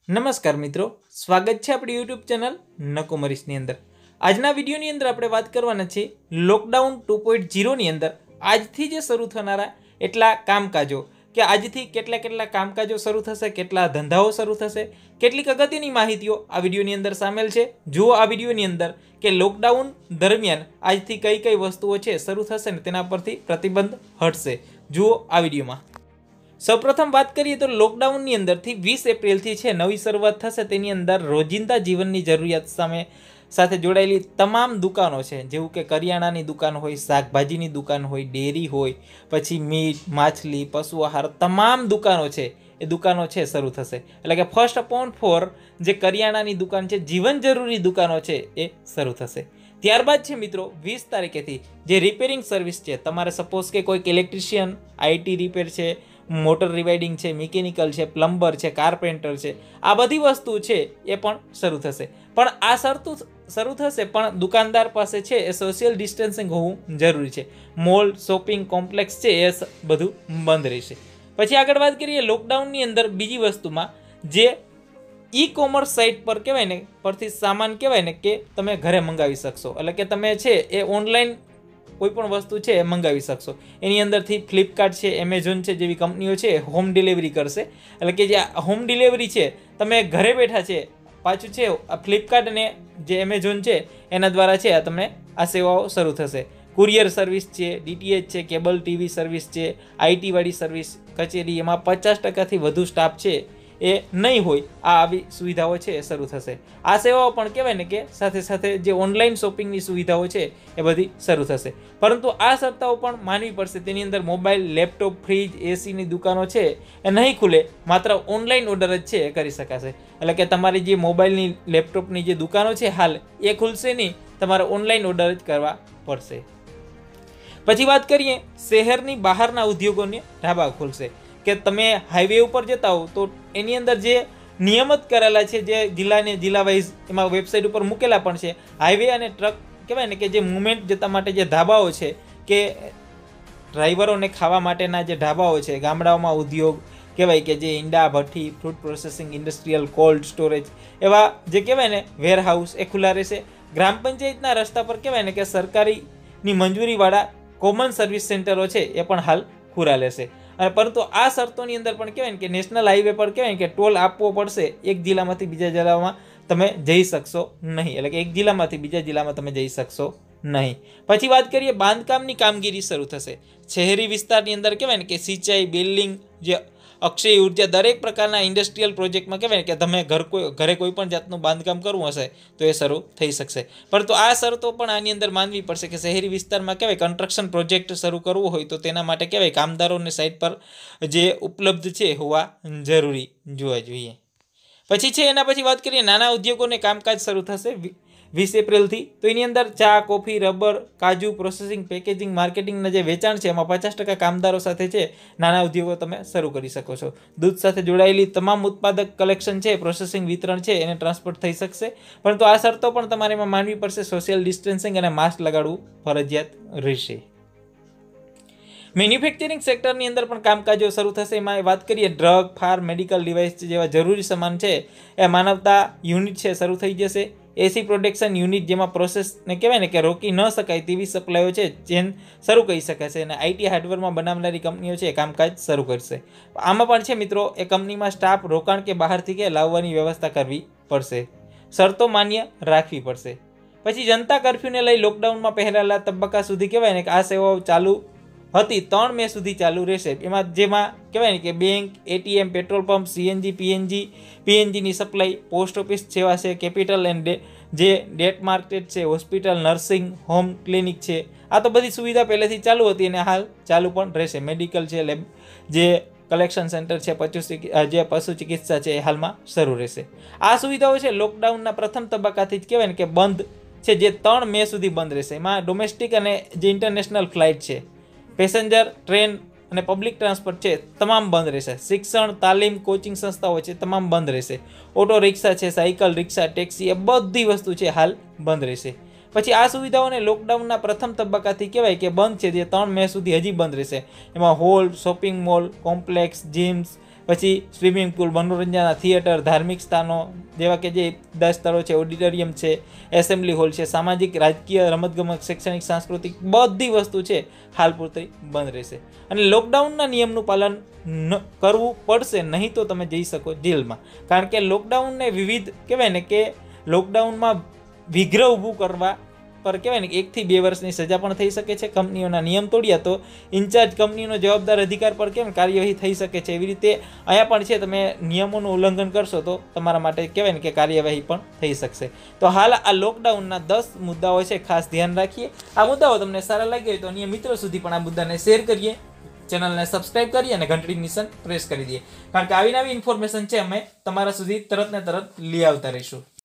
નમસ્કાર મિત્રો, સ્વાગત છે આપણી યુટ્યુબ ચેનલ નકોમરીશની અંદર। આજના વિડીયોની અંદર આપણે વાત કરવાના છે લોકડાઉન 2.0ની અંદર આજથી જે શરૂ થનારા એટલા કામકાજો કે આજથી કેટલા કામકાજો શરૂ થશે, કેટલા ધંધાઓ શરૂ થશે, કેટલીક અગત્યની માહિતીઓ આ વિડીયોની અંદર સામેલ છે। જુઓ આ વિડીયોની અંદર કે લોકડાઉન દરમિયાન આજથી કઈ વસ્તુઓ છે શરૂ થશે ને તેના પરથી પ્રતિબંધ હટશે। જુઓ આ વિડીયોમાં। સૌપ્રથમ વાત કરીએ તો લોકડાઉનની અંદરથી 20 એપ્રિલથી છે નવી શરૂઆત થશે। તેની અંદર રોજિંદા જીવનની જરૂરિયાત સાથે જોડાયેલી તમામ દુકાનો છે, જેવું કે કરિયાણાની દુકાન હોય, શાકભાજીની દુકાન હોય, ડેરી હોય, પછી મીટ, માછલી, પશુ આહાર, તમામ દુકાનો છે એ દુકાનો છે શરૂ થશે। એટલે કે ફર્સ્ટ અપોન 4 જે કરિયાણાની દુકાન છે, જીવન જરૂરી દુકાનો છે એ શરૂ થશે। ત્યારબાદ છે મિત્રો 20 તારીખેથી જે રિપેરિંગ સર્વિસ છે, તમારે સપોઝ કે કોઈક ઇલેક્ટ્રિશિયન, આઈટી રિપેર છે, મોટર રિવાઇડિંગ છે, મિકેનિકલ છે, પ્લમ્બર છે, કાર્પેન્ટર છે, આ બધી વસ્તુ છે એ પણ શરૂ થશે। પણ આ શરૂ થશે પણ દુકાનદાર પાસે છે એ સોશિયલ ડિસ્ટન્સિંગ હોવું જરૂરી છે। મોલ, શોપિંગ કોમ્પ્લેક્સ છે એ બધું બંધ રહેશે। પછી આગળ વાત કરીએ લોકડાઉનની અંદર બીજી વસ્તુમાં, જે ઈ કોમર્સ સાઇટ પર કહેવાય ને પરથી સામાન કહેવાય ને કે તમે ઘરે મંગાવી શકશો। એટલે કે તમે છે એ ઓનલાઈન કોઈ પણ વસ્તુ છે એ મંગાવી શકશો। એની અંદરથી ફ્લિપકાર્ટ છે, એમેઝોન છે જેવી કંપનીઓ છે હોમ ડિલિવરી કરશે। એટલે કે જે હોમ ડિલિવરી છે તમે ઘરે બેઠા છે, પાછું છે આ ફ્લિપકાર્ટ અને જે એમેઝોન છે એના દ્વારા છે તમને આ સેવાઓ શરૂ થશે। કુરિયર સર્વિસ છે, ડીટીએચ છે, કેબલ ટીવી સર્વિસ છે, આઈટીવાળી સર્વિસ, કચેરી, એમાં 50%થી વધુ સ્ટાફ છે એ નહીં હોય, આ આવી સુવિધાઓ છે એ શરૂ થશે। આ સેવાઓ પણ કહેવાય ને કે સાથે જે ઓનલાઈન શોપિંગની સુવિધાઓ છે એ બધી શરૂ થશે। પરંતુ આ શરતો પણ માનવી પડશે। તેની અંદર મોબાઈલ, લેપટોપ, ફ્રીજ, એસીની દુકાનો છે એ નહીં ખુલે, માત્ર ઓનલાઈન ઓર્ડર જ છે એ કરી શકાશે। એટલે કે તમારી જે મોબાઈલની, લેપટોપની જે દુકાનો છે હાલ એ ખુલશે નહીં, તમારે ઓનલાઈન ઓર્ડર જ કરવા પડશે। પછી વાત કરીએ શહેરની બહારના ઉદ્યોગોને ઢાબા ખુલશે। કે તમે હાઈવે ઉપર જતા હો તો એની અંદર જે નિયમિત કરેલા છે, જે જિલ્લા વાઇઝ એમાં વેબસાઇટ ઉપર મૂકેલા પણ છે, હાઈવે અને ટ્રક કહેવાય ને કે જે મુવમેન્ટ જતા માટે જે ઢાબાઓ છે કે ડ્રાઈવરોને ખાવા માટેના જે ઢાબાઓ છે, ગામડાઓમાં ઉદ્યોગ કહેવાય કે જે ઈંડા ભઠ્ઠી, fruit processing, industrial, cold storage, એવા જે કહેવાય ને વેરહાઉસ એ ખુલ્લા રહેશે। ગ્રામ પંચાયતના રસ્તા પર કહેવાય ને કે સરકારીની મંજૂરીવાળા કોમન સર્વિસ સેન્ટરો છે એ પણ હાલ ખુલ્લા રહેશે। પરંતુ આ શરતોની અંદર પણ કહેવાય ને કે નેશનલ હાઈવે પર કહેવાય કે ટોલ આપવો પડશે। એક જિલ્લામાંથી બીજા જિલ્લામાં તમે જઈ શકશો નહીં। એટલે કે એક જિલ્લામાંથી બીજા જિલ્લામાં તમે જઈ શકશો નહીં। પછી વાત કરીએ બાંધકામની કામગીરી શરૂ થશે। શહેરી વિસ્તારની અંદર કહેવાય ને કે સિંચાઈ, બિલ્ડિંગ, જે અક્ષય ઉર્જા, દરેક પ્રકારના ઇન્ડસ્ટ્રીયલ પ્રોજેક્ટમાં કહેવાય ને કે તમે ઘરે કોઈ પણ જાતનું બાંધકામ કરવું હશે તો એ શરૂ થઈ શકશે। પરંતુ આ શરતો પણ આની અંદર માનવી પડશે કે શહેરી વિસ્તારમાં કહેવાય કન્સ્ટ્રક્શન પ્રોજેક્ટ શરૂ કરવું હોય તો તેના માટે કહેવાય કામદારોને સાઇટ પર જે ઉપલબ્ધ છે હોવા જરૂરી જોવા જોઈએ। પછી છે એના પછી વાત કરીએ નાના ઉદ્યોગોને કામકાજ શરૂ થશે 20 એપ્રિલથી। તો એની અંદર ચા, કોફી, રબર, કાજુ, પ્રોસેસિંગ, પેકેજિંગ, માર્કેટિંગના જે વેચાણ છે એમાં 50% કામદારો સાથે છે નાના ઉદ્યોગો તમે શરૂ કરી શકો છો। દૂધ સાથે જોડાયેલી તમામ ઉત્પાદક કલેક્શન છે, પ્રોસેસિંગ, વિતરણ છે એને ટ્રાન્સપોર્ટ થઈ શકશે। પરંતુ આ શરતો પણ તમારે એમાં માનવી પડશે। સોશિયલ ડિસ્ટન્સિંગ અને માસ્ક લગાડવું ફરજિયાત રહેશે। મેન્યુફેક્ચરિંગ સેક્ટરની અંદર પણ કામકાજો શરૂ થશે। એમાં વાત કરીએ ડ્રગ, ફાર્મ, મેડિકલ ડિવાઇસ જેવા જરૂરી સામાન છે એ માનવતા યુનિટ છે શરૂ થઈ જશે। એસી પ્રોડક્શન યુનિટ, જેમાં પ્રોસેસને કહેવાય ને કે રોકી ન શકાય તેવી સપ્લાયો છે જેમ શરૂ કરી શકાશે। અને આઈટી હાર્ડવેરમાં બનાવનારી કંપનીઓ છે કામકાજ શરૂ કરશે। આમાં પણ છે મિત્રો એ કંપનીમાં સ્ટાફ, રોકાણ કે બહારથી કે લાવવાની વ્યવસ્થા કરવી પડશે। શરતો માન્ય રાખવી પડશે। પછી જનતા કર્ફ્યુને લઈ લોકડાઉનમાં પહેલાના તબક્કા સુધી કહેવાય ને કે આ સેવાઓ ચાલુ હતી 3 મે સુધી ચાલુ રહેશે। જેમાં કહેવાય ને કે bank, ATM, petrol pump, CNG, પીએનજીની સપ્લાય, પોસ્ટ ઓફિસ સેવા છે, કેપિટલ એન્ડ જે ડેટ માર્કેટ છે, હોસ્પિટલ, નર્સિંગ હોમ, ક્લિનિક છે, આ તો બધી સુવિધા પહેલેથી ચાલુ હતી અને હાલ ચાલુ પણ રહેશે। મેડિકલ છે, લેબ, જે કલેક્શન સેન્ટર છે, જે પશુ ચિકિત્સા છે એ હાલમાં શરૂ રહેશે। આ સુવિધાઓ છે લોકડાઉનના પ્રથમ તબક્કાથી જ કહેવાય ને કે બંધ છે, જે 3 મે સુધી બંધ રહેશે। એમાં ડોમેસ્ટિક અને જે ઇન્ટરનેશનલ ફ્લાઇટ છે, પેસેન્જર ટ્રેન અને પબ્લિક ટ્રાન્સપોર્ટ છે તમામ બંધ રહેશે। શિક્ષણ, તાલીમ, કોચિંગ સંસ્થાઓ છે તમામ બંધ રહેશે। ઓટો રિક્ષા છે, સાયકલ, રિક્ષા, ટેક્સી, એ બધી વસ્તુ છે હાલ બંધ રહેશે। પછી આ સુવિધાઓને લોકડાઉનના પ્રથમ તબક્કાથી કહેવાય કે બંધ છે, જે 3 મે સુધી હજી બંધ રહેશે। એમાં hall, shopping mall, complex, gyms, પછી સ્વિમિંગ પુલ, મનોરંજનના થિયેટર, ધાર્મિક સ્થાનો જેવા કે જે 10 સ્થળો છે, ઓડિટોરિયમ છે, એસેમ્બલી હોલ છે, સામાજિક, રાજકીય, રમતગમત, શૈક્ષણિક, સાંસ્કૃતિક બધી વસ્તુ છે હાલ પૂરતી બંધ રહેશે. અને લોકડાઉનના નિયમનું પાલન કરવું પડશે, નહીં તો તમે જઈ શકો જેલમાં. કારણ કે લોકડાઉનને વિવિધ કહેવાય ને કે લોકડાઉનમાં વિઘ્ન ઊભું કરવા પર કહેવાય ને 1 થી 2 વર્ષની સજા પણ થઈ શકે છે. કંપનીઓના નિયમ તોડ્યા તો ઇન્ચાર્જ કંપનીનો જવાબદાર અધિકાર પર કેમ કાર્યવાહી થઈ શકે છે. એવી રીતે અહીંયા પણ છે, તમે નિયમોનું ઉલ્લંઘન કરશો તો તમારા માટે કહેવાય ને કે કાર્યવાહી પણ થઈ શકશે. તો હાલ આ લોકડાઉનના 10 મુદ્દાઓ છે, ખાસ ધ્યાન રાખીએ. આ મુદ્દાઓ તમને સારા લાગ્યા હોય તો અન્ય મિત્રો સુધી પણ આ મુદ્દાને શેર કરીએ, ચેનલને સબસ્ક્રાઇબ કરી અને ઘંટડી નિશાન પ્રેસ કરી દઈએ. કારણ કે આવી નવી ઇન્ફોર્મેશન છે અમે તમારા સુધી તરત ને તરત લઈ આવતા રહીશું.